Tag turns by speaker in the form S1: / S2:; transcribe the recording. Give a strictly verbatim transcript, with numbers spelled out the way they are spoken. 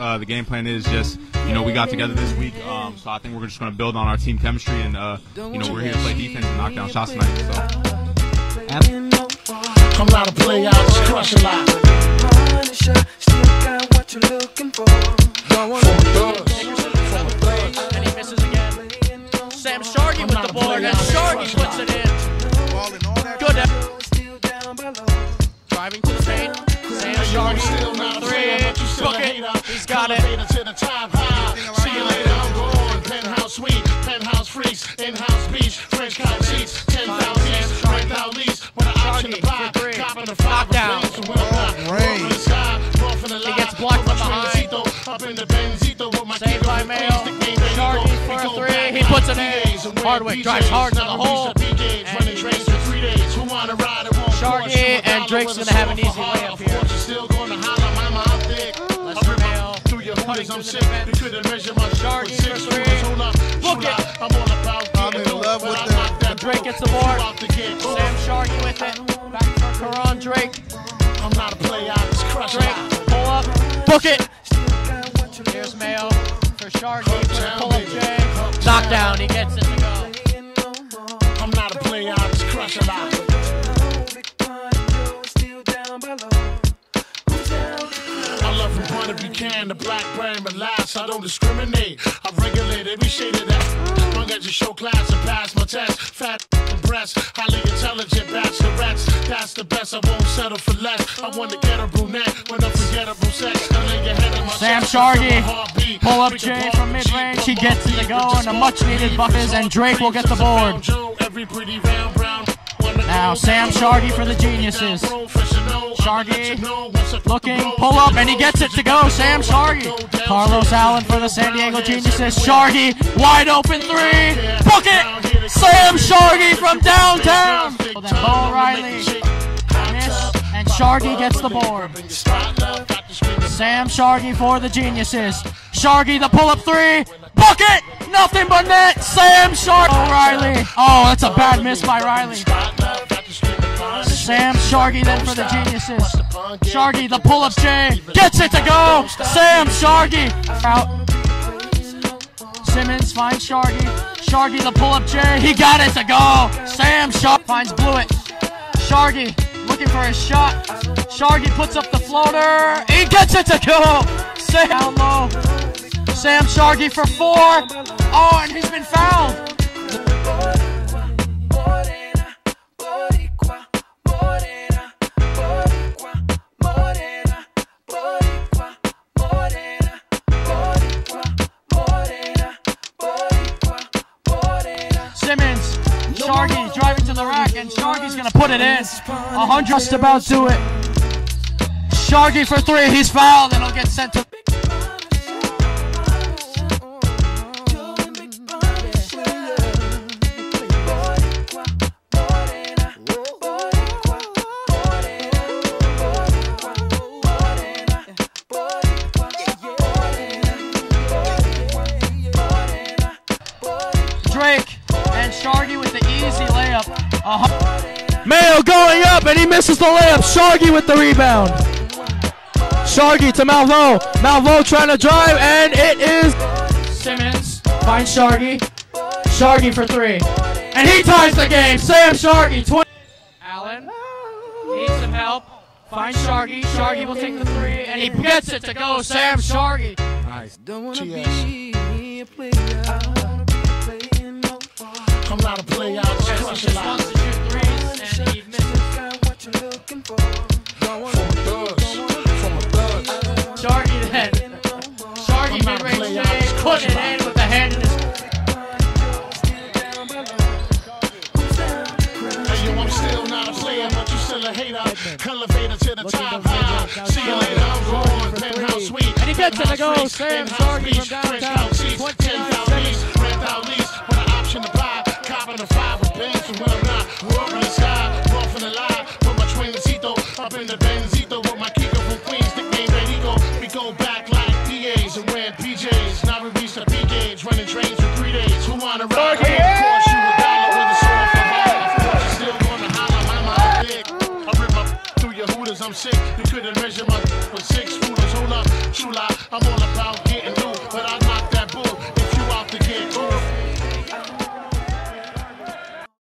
S1: Uh, the game plan is just, you know, we got together this week, um, so I think we're just going to build on our team chemistry, and, uh, you know, we're here to play defense and knock down shots tonight. So.
S2: I'm not a player, I just crush a lot.
S3: Still got what you're looking for.
S4: And he misses again. Sam Sharkey with the board, and Sharkey puts it in. Good. Driving to the paint. Sam Sharkey, three. Book it. He's got it.
S2: See you later, I'm going. Penthouse suite, penthouse freaks, in-house beach, French couch seats, ten thousand east, rent out lease. When I option to buy, cop in the five.
S4: Knockdown. He gets blocked from behind.
S2: Up in the Benzito with my
S4: saved by Mayo. Sharkey for a three. He puts it in. Hardwick drives hard to the hole. Sharkey and Drake's going to have an easy layup here. Lester Mayo cutting to the defense. Sharkey for three. Book it.
S5: I'm in love with that.
S4: And Drake gets the board. Sam Sharkey with it. Back for Karan Drake.
S2: I'm not a player, I just crush it.
S4: Drake, pull up. Book it. Here's Mayo for Sharkey for the pull-up J. Knockdown, he gets it to go.
S2: I'm not a player, I just crush a lot. I love from point if you can, the black brand, but last I don't discriminate. I regulate every shade of that. Long as you show class and pass my test. Fat breasts, highly intelligent bachelorettes. That's the best, I won't settle for less. I want to get a brunette with unforgettable sex. I lay your head in my
S4: Sam Sharkey, pull up J from mid-range. He gets it to go, and a much-needed bucket, and Drake will get the board. Now Sam Sharkey for the Geniuses. Sharkey looking, pull up, and he gets it to go. Sam Sharkey. Carlos Allen for the San Diego Geniuses. Sharkey, wide open three. Book it! Sam Sharkey from downtown. Then Bo Riley miss, and Sharkey gets the board. Sam Sharkey for the Geniuses. Sharkey the pull up three. Book it! Nothing but net. Sam Sharkey. Bo Riley. Oh, that's a bad miss by Riley. Sam Sharkey then for the Geniuses. Sharkey the pull up J. Gets it to go. Sam Sharkey. Out. Simmons finds Sharkey. Sharkey the pull up J. He got it to go. Sam Sharkey finds Blewett. Sharkey looking for his shot. Sharkey puts up the floater. He gets it to go. Sam down low. Sam Sharkey for four. Oh, and he's been fouled. Simmons, Sharkey driving to the rack, and Sharkey's gonna put it in. A hundred just about to it. Sharkey for three, he's fouled, and he'll get sent to. Drake and Sharkey with the easy layup. Uh-huh. Mayo going up, and he misses the layup. Sharkey with the rebound. Sharkey to Malvo. Malvo trying to drive, and it is Simmons. Finds Sharkey. Sharkey for three. And he ties the game. Sam Sharkey. twenty. Allen needs some help. Finds Sharkey. Sharkey will take the three, and he gets it to go. Sam Sharkey.
S2: Nice. I'm not a player, I just crush a lot.
S4: Wants to shoot threes, and he misses. Sharkey then. Sharkey mid-range save, put it in with the hand in his.
S2: Hey, yo, I'm still not a player, but you still a hater. Elevator to the top high. See you later, I'm going. Penthouse suite.
S4: And he gets it to go. Sam Sharkey from downtown. twenty-nine seconds.
S2: Rent out lease. With an option to buy. Cop in the five with Benz. And when I'm not, we're up in the sky. Off in the line. With my twincito. Up in the Benzito. With my Kiko from Queens. Nickname Redigo. We go back like D As and wear P Js. Now we reach the P gauge. Running trains for three days. Who wanna ride? Of course, you a dollar with a sword for hire. Of course, you still gonna holler. Mama, I'm big. I rip up through your hooters. I'm sick. You couldn't measure my for six footers. Hold up. True lie.